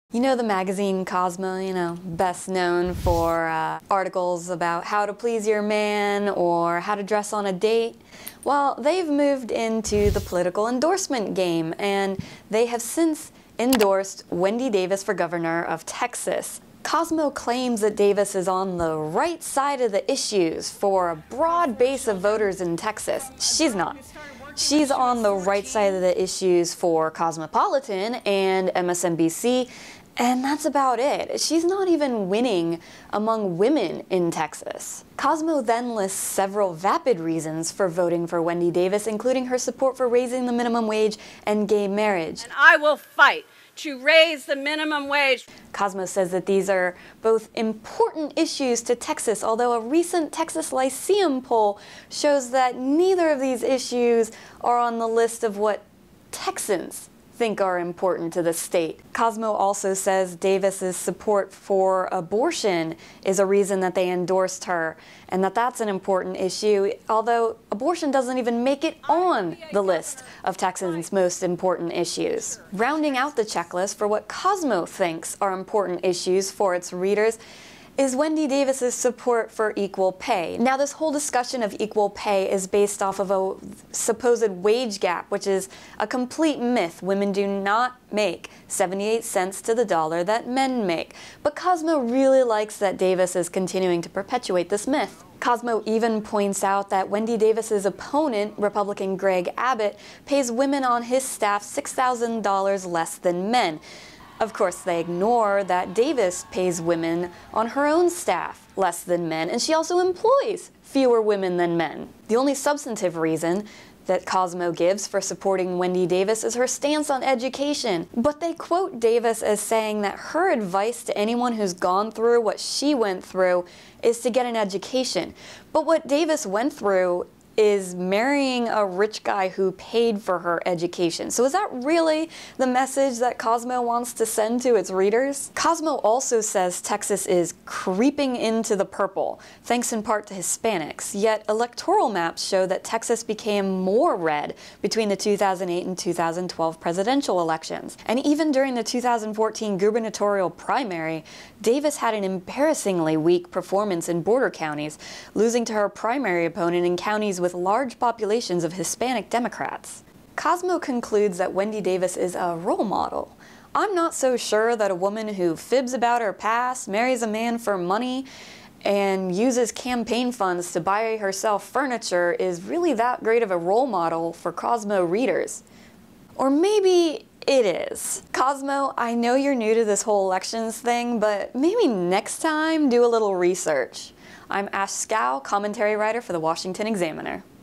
You know the magazine Cosmo, best known for articles about how to please your man or how to dress on a date? Well, they've moved into the political endorsement game, and they have since endorsed Wendy Davis for governor of Texas. Cosmo claims that Davis is on the right side of the issues for a broad base of voters in Texas. She's not. She's on the right side of the issues for Cosmopolitan and MSNBC, and that's about it. She's not even winning among women in Texas. Cosmo then lists several vapid reasons for voting for Wendy Davis, including her support for raising the minimum wage and gay marriage. And I will fight to raise the minimum wage. Cosmo says that these are both important issues to Texas, although a recent Texas Lyceum poll shows that neither of these issues are on the list of what Texans think are important to the state. Cosmo also says Davis's support for abortion is a reason that they endorsed her, and that that's an important issue, although abortion doesn't even make it on the list of Texans' most important issues. Rounding out the checklist for what Cosmo thinks are important issues for its readers is Wendy Davis's support for equal pay. Now, this whole discussion of equal pay is based off of a supposed wage gap, which is a complete myth. Women do not make 78 cents to the dollar that men make. But Cosmo really likes that Davis is continuing to perpetuate this myth. Cosmo even points out that Wendy Davis's opponent, Republican Greg Abbott, pays women on his staff $6,000 less than men. Of course, they ignore that Davis pays women on her own staff less than men, and she also employs fewer women than men. The only substantive reason that Cosmo gives for supporting Wendy Davis is her stance on education. But they quote Davis as saying that her advice to anyone who's gone through what she went through is to get an education. But what Davis went through is marrying a rich guy who paid for her education. So is that really the message that Cosmo wants to send to its readers? Cosmo also says Texas is creeping into the purple, thanks in part to Hispanics, yet electoral maps show that Texas became more red between the 2008 and 2012 presidential elections. And even during the 2014 gubernatorial primary, Davis had an embarrassingly weak performance in border counties, losing to her primary opponent in counties with large populations of Hispanic Democrats. Cosmo concludes that Wendy Davis is a role model. I'm not so sure that a woman who fibs about her past, marries a man for money, and uses campaign funds to buy herself furniture is really that great of a role model for Cosmo readers. Or maybe it is. Cosmo, I know you're new to this whole elections thing, but maybe next time do a little research. I'm Ash Scow, commentary writer for the Washington Examiner.